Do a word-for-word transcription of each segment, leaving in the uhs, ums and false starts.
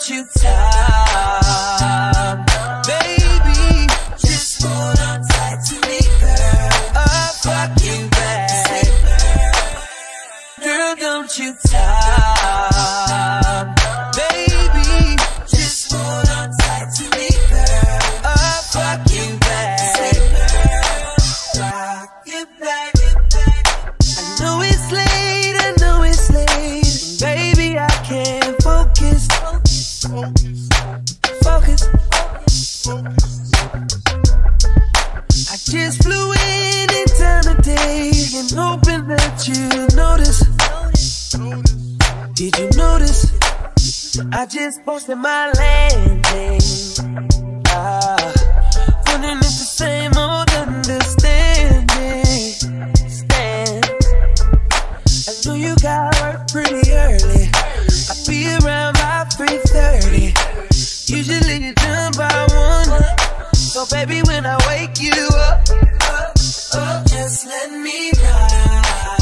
don't you time, baby, just hold on tight to me, girl. I'll fuck you back, girl, don't you time, baby, just hold on tight to me, girl. I'll fuck you back, rock it back. I know it's late, I know it's late, baby, I can't focus, focus, I just flew in in time of day and hoping that you notice. Did you notice? I just posted my landing. Ah, wondering if the same old understanding stand. I know you got work pretty early. I'll be around by three thirty. Usually you're done by one. So baby, when I wake you up, up, up, just let me ride.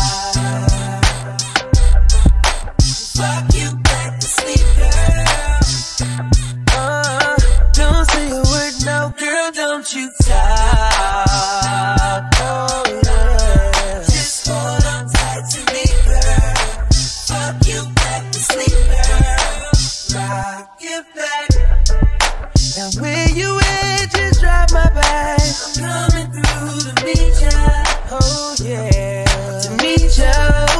Fuck you back to sleep, girl. Uh, don't say a word, no, girl, don't you stop. Oh yeah, just hold on tight to me, girl. Fuck you back to sleep, girl. Rock it back. Now where you at? Just drive my back. I'm coming through to meet ya. Oh yeah, to meet ya.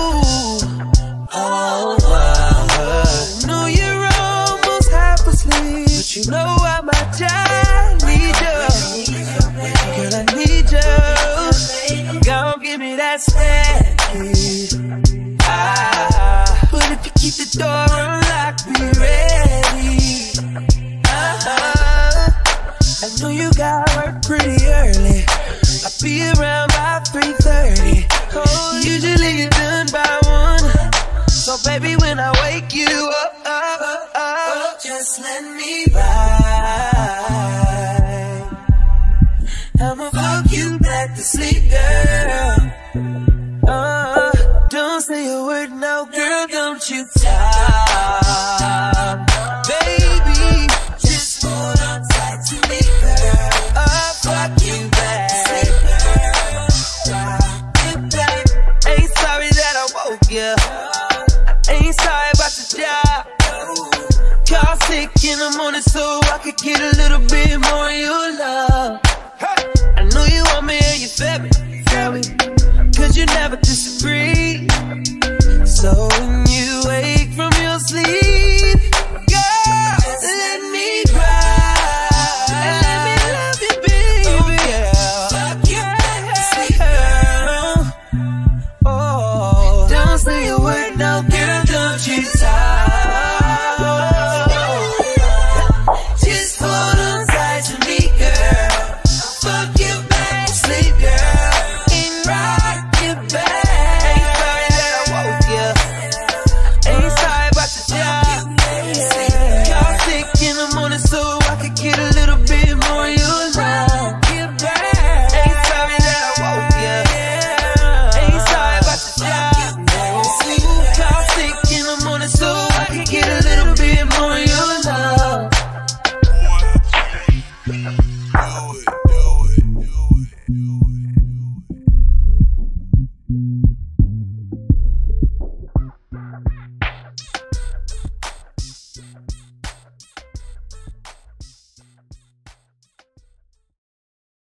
Oh wow. I know you're almost half asleep, but you know I might just need ya. Girl, I need ya. Gon' give me that steady. Ah, but if you keep the door unlocked, be ready. Uh-huh. I know you got work pretty early. I'll be around by three thirty. Oh, usually you're done by one. So baby, when I wake you up, up, up, up, just let me ride. I'ma fuck you back to sleep, girl. Uh, don't say a word, no, girl, don't you time, baby, just hold on tight to me, girl. I'll fuck you back, rock it back. Ain't sorry that I woke you. Ain't sorry about the job. Call sick in the morning so I could get a little bit more